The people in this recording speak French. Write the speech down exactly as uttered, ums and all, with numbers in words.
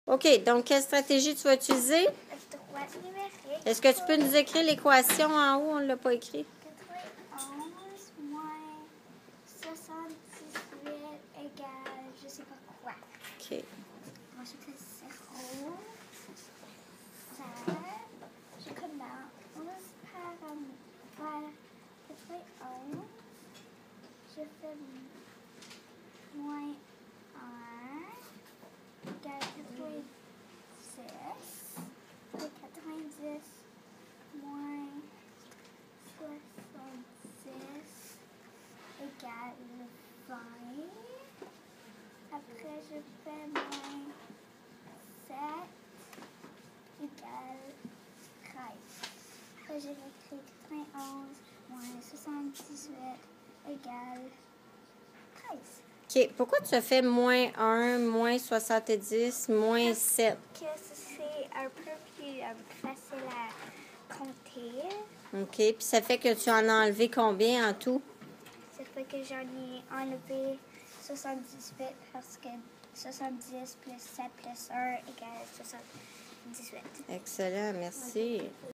OK, donc quelle stratégie tu vas utiliser? Droite numérique. Est-ce que tu peux nous écrire l'équation en haut? On ne l'a pas écrit. quatre-vingt-onze moins soixante-dix-huit égale je sais pas quoi. OK. Ensuite, le zéro. Ça, je commence par faire quatre-vingt-onze. Je fais moins un égale quatre-vingt-dix. quatre-vingt-dix moins soixante-dix égale vingt. Après, je fais moins sept égale treize. Après, j'ai écrit quatre-vingt-onze moins soixante-dix-huit égale treize. OK. Pourquoi tu as fait moins un, moins soixante-dix, moins sept? Parce que c'est un peu plus euh, facile à compter. OK. Puis ça fait que tu en as enlevé combien en tout? Ça fait que j'en ai enlevé soixante-dix-huit parce que soixante-dix plus sept plus un égale soixante-dix-huit. Excellent, merci.